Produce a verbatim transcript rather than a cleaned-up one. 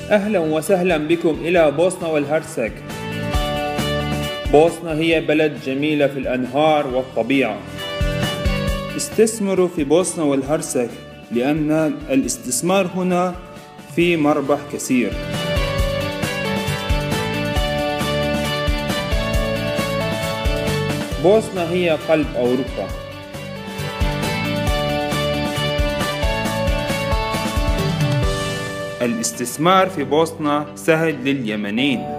أهلا وسهلا بكم إلى بوسنا والهرسك. بوسنا هي بلد جميلة في الأنهار والطبيعة. استثمروا في بوسنا والهرسك لأن الاستثمار هنا فيه مربح كثير. بوسنا هي قلب أوروبا. الاستثمار في بوسنا سهل لليمنيين.